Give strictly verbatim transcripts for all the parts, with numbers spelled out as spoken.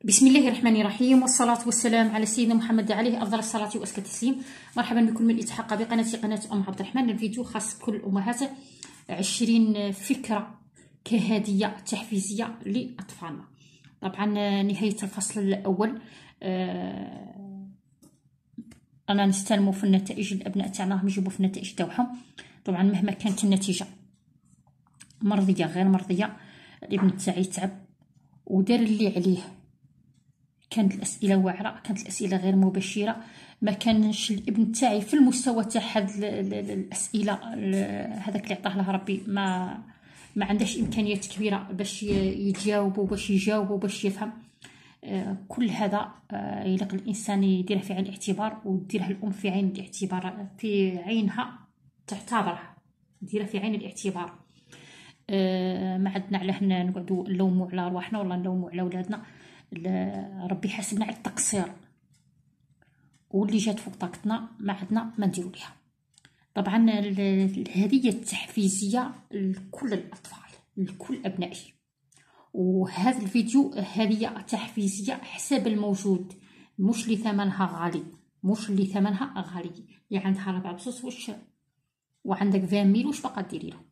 بسم الله الرحمن الرحيم، والصلاة والسلام على سيدنا محمد عليه أفضل الصلاة وأزكى التسليم. مرحبا بكل من التحق بقناة قناة أم عبد الرحمن. الفيديو خاص بكل الأمهات، عشرين فكرة كهدية تحفيزية لأطفالنا. طبعا نهاية الفصل الأول آه أنا نستلموا في النتائج، الأبناء تاعنا راهم يجيبوا في النتائج تاعهم. طبعا مهما كانت النتيجة مرضية غير مرضية، الابن تاعي تعب ودار اللي عليه. كانت الاسئله واعره، كانت الاسئله غير مبشره، ما كانش الابن تاعي في المستوى تاع هاد الاسئله. هذاك اللي عطاه له ربي ما ما عندهش امكانيات كبيره باش يجاوب وباش يجاوب وباش يفهم. كل هذا يلق الانسان يديره في عين الاعتبار، وديره الام في عين الاعتبار، في عينها تعتبره، ديره في عين الاعتبار. ما عندنا علاه نقعدوا نلوموا على رواحنا ولا نلوموا على ولادنا. ربي حاسبنا على التقصير، واللي جات فوق طاقتنا ما عندنا ما نديرو ليها. طبعا الهديه التحفيزيه لكل الاطفال، لكل ابنائي، وهذا الفيديو هديه تحفيزيه حساب الموجود، مش اللي ثمنها غالي، مش اللي ثمنها غالي. اللي عندها ربع بصوص واش وعندك عشرين ميل واش باقا ديري له.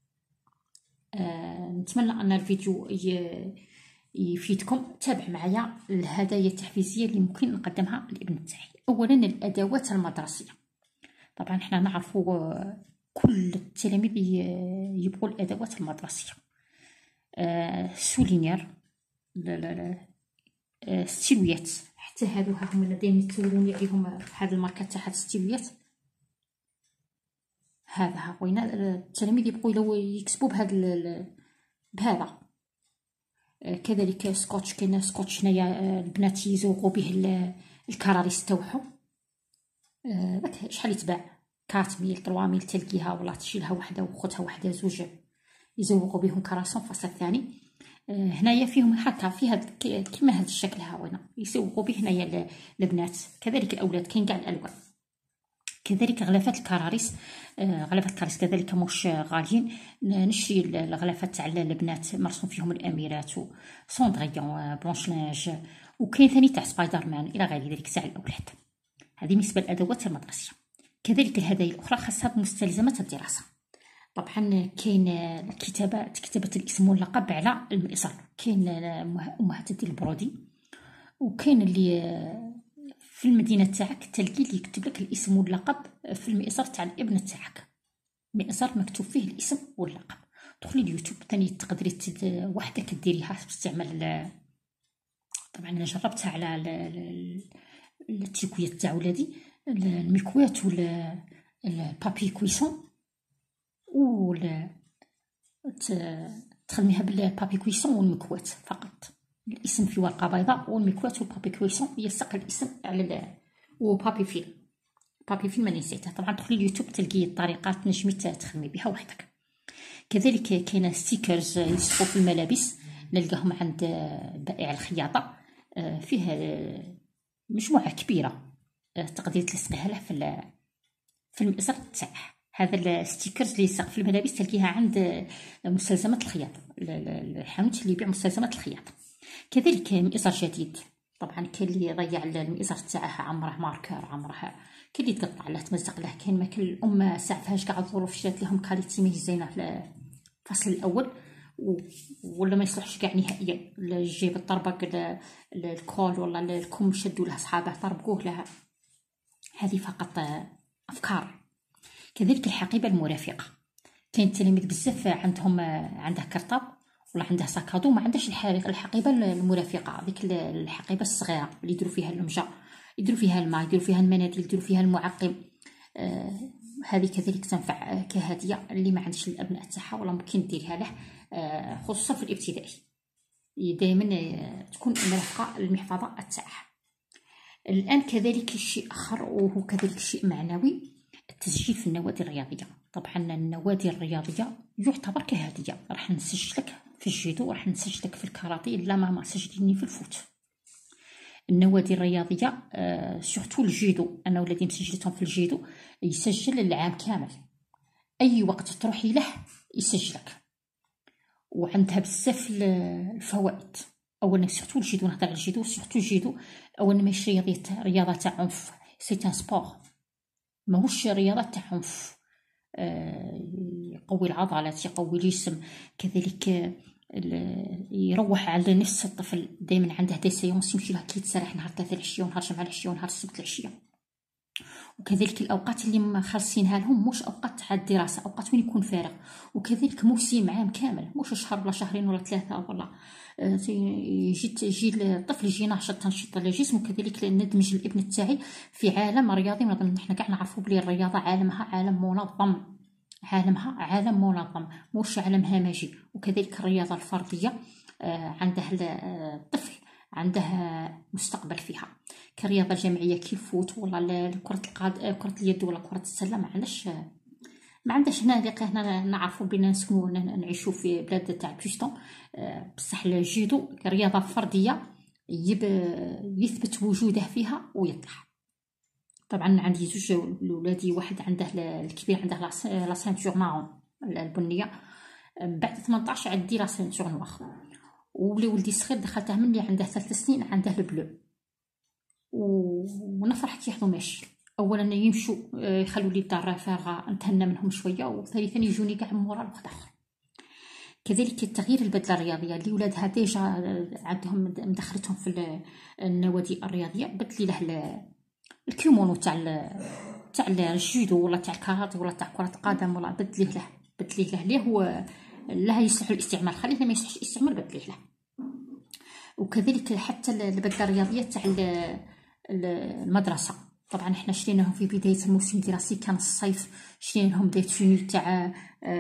آه نتمنى ان الفيديو يفيدكم. تابع معايا الهدايا التحفيزيه اللي ممكن نقدمها للابن تاعي. اولا الادوات المدرسيه. طبعا احنا نعرفوا كل التلاميذ يبغوا الادوات المدرسيه. آه سولينير، لا لا لا آه ستيلويات، حتى هادو ها هما دايما يتسولوني عليهم، هاد الماركه تاع هاد الستيلويات. هذا ها وين التلاميذ يبغوا لو يكتبوا بهذا بهذا. كذلك سكوتش، كاين سكوتش هنايا البنات يزوقوا به الكراريس تاعهم. داك شحال يتباع أربعة ميل ثلاثة ميل، تلقيها ولا تشي لها وحده وخوتها وحده زوج يزوقوا بهم كراسون الفصل الثاني. هنايا فيهم هكا في هذا كيما هذا الشكل هاونا يسوقوا به هنايا البنات. كذلك الاولاد كاين كاع الالوان. كذلك غلافات الكراريس، غلافات الكراريس كذلك مش غاليين. نشري الغلافات تاع البنات مرسوم فيهم الاميرات وسوندريون بلونشلاج، وكاين ثاني تاع سبايدر مان الى غير ذلك تاع الاولاد. هذه بالنسبه للادوات المدرسيه. كذلك الهدايا الاخرى خاصها بمستلزمات الدراسه. طبعا كاين الكتابه، كتابه الاسم واللقب على المئزر. كاين امهات ديال البرودي، وكاين اللي في المدينه تاعك تلقي اللي يكتب لك الاسم واللقب في المئزر تاع الابن تاعك. مئزر مكتوب فيه الاسم واللقب. دخلي اليوتيوب ثاني تقدري وحدك ديريها باستعمال. طبعا انا جربتها على التيكويات تاع ولادي، الميكوات ولا البابي كويسون، و تخدميها بالبابي كويسون والمكوات فقط. الاسم في ورقه بيضاء، والمكوات والبابي كويسون يلصق الاسم على وبابي فيل. بابي فيل ما نسيتها. طبعا تدخلي اليوتيوب تلقي الطريقات تنجمي تخدمي بها وحدك. كذلك كاين ستيكرز يلصقوا في الملابس، نلقاهم عند بائع الخياطه. فيه مجموعه كبيره تقدري تلصقيها له في في المئزر تاعه. هذا الستيكرز اللي يلصق في الملابس تلقيها عند مستلزمات الخياطه، الحانوت اللي يبيع مستلزمات الخياطه. كذلك مئزر جديد. طبعا كاين اللي يضيع المئزر تاعه عمره ماركر، عمره كاين اللي تقطع له تمزق له. كاين ما كل الام ساعفهاش كاع الظروف، شرات لهم كاليتي ماهيش زينه في الفصل الاول، ولا ما يصلحش كاع نهائيا. جيب الطربق الكول ولا الكم شدوا له صحابه طربقوه لها. هذه فقط افكار. كذلك الحقيبه المرافقه. كاين التلاميذ بزاف عندهم عنده كرطاب ولا عنده ساكادو ما عندهش الحقيبه المرافقه، ديك الحقيبه الصغيره اللي يديروا فيها المجا، يديروا فيها الماء، يديروا فيها المناديل، يديروا فيها المعقم. آه هذه كذلك تنفع كهديه اللي ما عندش الابناء تاعها، ولا ممكن ديرها له. آه خصوصا في الابتدائي دائما تكون مرافقه المحفظه تاعها. الان كذلك شيء اخر وهو كذلك شيء معنوي، التسجيل في النوادي الرياضيه. طبعا النوادي الرياضيه يعتبر كهديه. راح نسجلك في الجيدو، راح نسجلك في الكاراتيه، لا ماما سجليني في الفوت. النوادي الرياضيه آه سورتو الجيدو، انا ولادي مسجلتهم في الجيدو، يسجل العام كامل. اي وقت تروحي له يسجلك، وعندها بزاف الفوائد. اولا سورتو الجيدو، نهضر على الجيدو سورتو الجيدو. اولا ماشي رياضه رياضه تاع عنف، سي ان سبور ماهوش رياضه تاع عنف. آه يقوي العضلات، يقوي الجسم، كذلك يروح على نفس الطفل. دائما عنده دي سيونس يمشي له كي يتسرح نهار ثلاثة العشيه ونهار جمعة العشيه ونهار السبت العشيه. وكذلك الاوقات اللي مخلصينها لهم مش اوقات تاع الدراسه، اوقات وين يكون فارغ. وكذلك موسم عام كامل، مش شهر ولا شهرين ولا ثلاثه ولا يجي يجي الطفل يجي ناشط تنشيط الجسم. وكذلك ندمج الابن تاعي في عالم رياضي منظم. حنا كاع نعرفوا بلي الرياضه عالمها عالم منظم، عالمها عالم منظم مش عالم همجي. وكذلك الرياضه الفرديه عنده الطفل عنده مستقبل فيها. كرياضه الجماعيه كيفوت ولا كره القدم كره اليد ولا كره السله ما عندناش ما عندناش هنا اللي هنا نعرفوا بنا نسكنوا نعيشوا في بلاد تاع بيستون. بصح الجيدو رياضه فرديه يثبت وجوده فيها ويطلع. طبعا عندي زوج ولادي، واحد عنده الكبير عنده لا سانتور مارون البنيه، بعد ثمنطاش عندي لا سانتور نوار. وولي ولدي الصغير دخلته من اللي عنده ثلاث سنين عنده البلو. ونفرح كي ياخذوا ماشي. اولا يمشوا يخلوا لي الدار فارغه نتهنى منهم شويه، وثالثا يجوني كاع مورا الوقت اخر. كذلك التغيير البدله الرياضيه اللي ولادها ديجا عندهم مدخلتهم في النوادي الرياضيه، بدلي له الكيمونو تاع تاع الجودو ولا تاع الكاراتيه ولا تاع كره القدم ولا بدليه له بدليه له ليه هو لا يصلح الاستعمال، خليه ما يصلحش الاستعمال بدليه له. وكذلك حتى البدله الرياضيه تاع المدرسه، طبعا احنا شريناهم في بدايه الموسم الدراسي كان الصيف، شرينا لهم دي توني تاع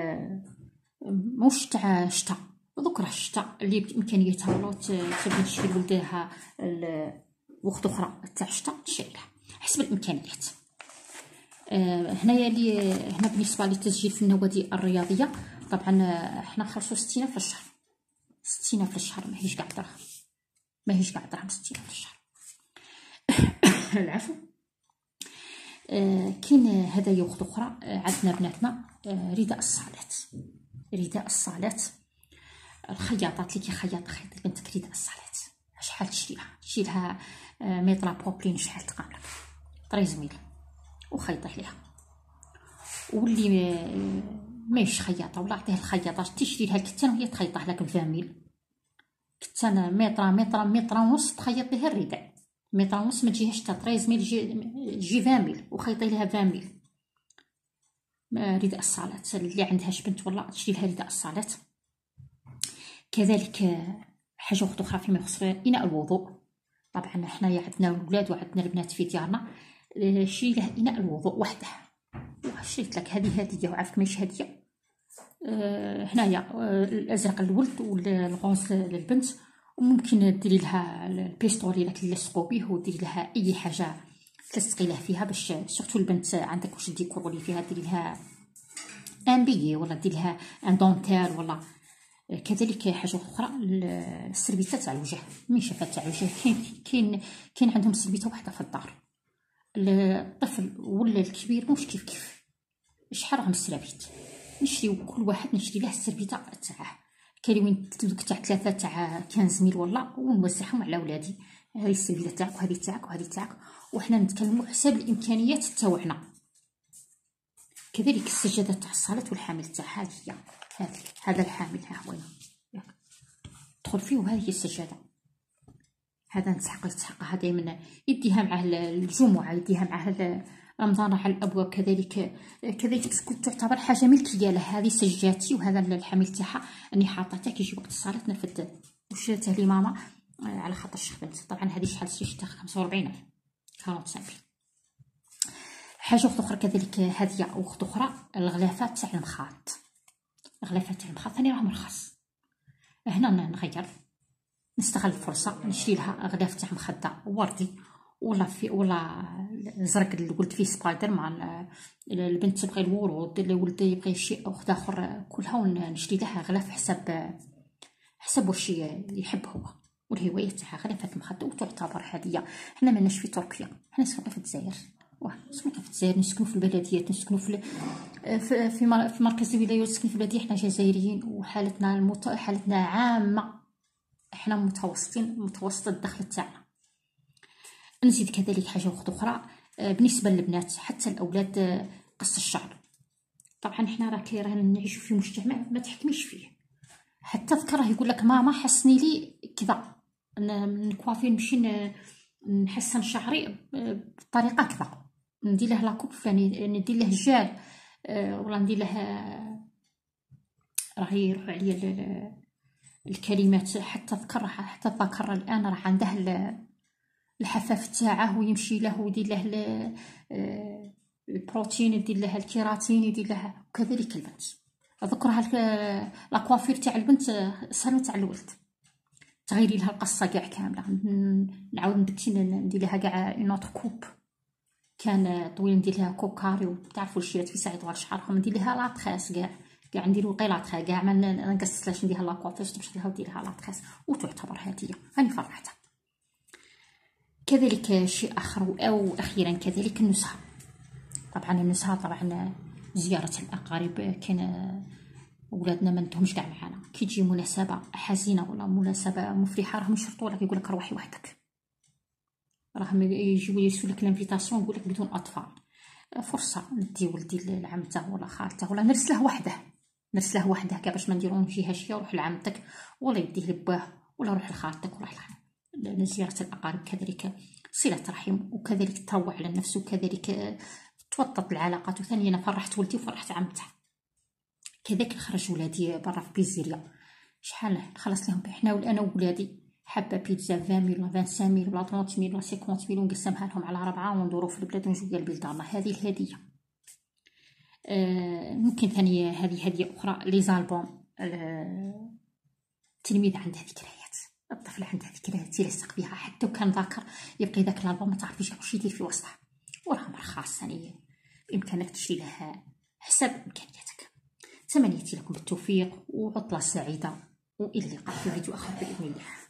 مش تاع شتاء دوك راه الشتاء اللي بامكانيتها والله تبغي تشري لولدها وقت اخرى تاع شتاء تشري لها حسب الامكانيات. آه هنايا لي هنا بالنسبه للتسجيل في النوادي الرياضيه، طبعا احنا نخلصوا ستين في الشهر، ستين في الشهر ماهيش كاع درهم، ماهيش كاع درهم ستين في الشهر. العفو. آه كاين هدايا وقت اخرى. آه عندنا بناتنا آه رداء الصالات، رداء الصالات الخياطات اللي كيخيط خيط بنتك رداء الصالات شحال تشريها؟ تشري لها آه ميطرا بوبلين شحال تقاملك طريز ميل وخيطي عليها. واللي ماهيش خياطه ولا عطيه الخياطه تشري لها الكتان وهي تخيطه لك بعشرين ميل كتان متر متر متر ونص تخيط بها الرداء. متر ونص ما تجيهاش تا طريز ميل جي جي عشرين ميل وخيطي لها عشرين ميل. رداء الصالات اللي عندهاش بنت ولا تشري لها رداء الصالات. كذلك حاجه اخرى فيما يخص اناء الوضوء، طبعا حنايا عندنا الولاد وعندنا البنات في ديارنا، شري له اناء الوضوء وحده. شريت لك هذه هديه وعافاك ماشي هديه. أه هنايا أه الازرق للولد والغوز للبنت، وممكن ديري لها البيستولي لك تلصقوا به وديري لها اي حاجه تلصقي له فيها باش سورتو البنت عندك واش ديكور اللي فيها ديري لها ان بيي ولا ديري لها ان دونتيل ولا. كذلك حاجه اخرى السربيته تاع الوجه، ميشافه تاع الوجه، كاين كاين كاين عندهم سربيته وحده في الدار. الطفل ولا الكبير مش كيف كيف شحال راهم السرابيت نشريو كل واحد نشري له السربيته تاعه. كاين وين دوك تاع ثلاثه تاع خمسة ميل ولا ونوزعهم على ولادي، هذه السربيته تاعك وهذه تاعك وهذه تاعك، وحنا نتكلموا حساب الامكانيات تاعنا. كذلك السجاده تاع الصلاه والحامل تاعها هي هذه، هذا الحامل ها هو تدخل فيه وهذه السجاده، هذا نسحق يتسحقها دائما يديها معه الجمعه يديها معه رمضان على الابواب. كذلك كذلك تكون تعتبر حاجه ملكيه له، هذه سجاتي وهذا الحامل تاعها اني حاطته كيجي وقت الصلاه نفد وشريتها لي ماما على خاطر الشيخ بنت. طبعا هذه شحال شريتها خمسة وأربعين ألف كانت سامبل. حاجه اخرى كذلك هديه اخت اخرى الغلافات تاع المخاط، الغلافات تاع المخاط ثاني راهم رخاص. هنا نغير نستغل الفرصه نشري لها غلاف تاع مخده وردي ولا في ولا زرق الولد فيه سبايدر مان، البنت تبغي الورود الولد يبغي شيء اخر اخر كلها ونشري لها غلاف حسب حسب واش يحب هو والهوايه تاعها. غلافات المخده وتعتبر هديه. حنا ماناش في تركيا، حنا ساكنين في الجزائر، واه ساكنين في الجزائر نسكنوا في البلديات نسكنوا في في في مركز الولايات نسكن في البلديه. حنا جزائريين وحالتنا المت... حالتنا عامه احنا متوسطين، متوسط الدخل تاعنا. نزيد كذلك حاجه اخرى بالنسبه للبنات حتى الاولاد، قص الشعر. طبعا احنا راك رانا نعيشوا في مجتمع ما تحكميش فيه. حتى ذكره يقول لك ماما حسني لي كذا، نكوافي نمشي نحسن شعري بطريقه كذا، ندير له لاكوب فلاني، ندير له جال، ولا ندير له، راه يروح عليا الكلمات. حتى ذكر حتى ذكر الان راه عنده الحفاف تاعه ويمشي له ويدير له البروتين، يدير لها الكيراتين، يدير لها. وكذلك البنت ذكرها لاكوافير تاع البنت سهل تاع الولد، تغيري لها القصه كاع كامله. نعاود ندكتي ندير لها كاع نوت كوب كان طويل، ندير لها كوكاري، وتعرفوا الشيات في ساعه طوال شعرهم، ندير لها لاطخاس كاع كاع نديرو غير لاطخا كاع ما نقصلاش، نديرها لاكوافير تمشي لها ودير لها لاطخاس وتعتبر هديه. راني فرحتها. كذلك شيء اخر او اخيرا كذلك النزهه. طبعا النزهه طبعا زياره الاقارب، كان ولادنا ما ندهمش كاع معانا، كي تجي مناسبه حزينه ولا مناسبه مفرحه راهم يشرطوا لك، يقول لك روحي وحدك، راهم يجيو يرسلوا لك لانفيتاسيون يقول لك بدون اطفال. فرصه ندي ولدي لعمته ولا خالته، ولا نرسله وحده، نرسله وحده كاع باش ما نديرو جهه شيه، روح لعمتك ولا يديه لباه، ولا روح لخالتك ولا لزياره الاقارب. كذلك صله رحم، وكذلك تروع على النفس، وكذلك توطد العلاقات. وثانيا انا فرحت ولدي وفرحت عمته. كذاك نخرج ولادي برا في بيزيريا، شحال نخلص لهم احنا انا وولادي حبه بيتزا عشرين ميل ولا خمسة وعشرين ميل ولا ثلاثين ميل ولا خمسين ميل، ونقسمها لهم على اربعه وندورو في البلاد ونجيو ديال البلدان. هذه الهديه. آه ممكن ثاني هذه هديه اخرى، لي زالبوم. التلميذ عندها ذكريات، الطفل عندها ذكريات يلصق بها، حتى وكان ذاكر يبقي ذاك الالبوم ما تعرفيش واش يدير في وسطه. وراهم رخاص ثاني بامكانك تشري له حسب امكانياتك. تمنيت لكم بالتوفيق وعطلة سعيدة، وإلى اللقاء في فيديو آخر بإذن الله.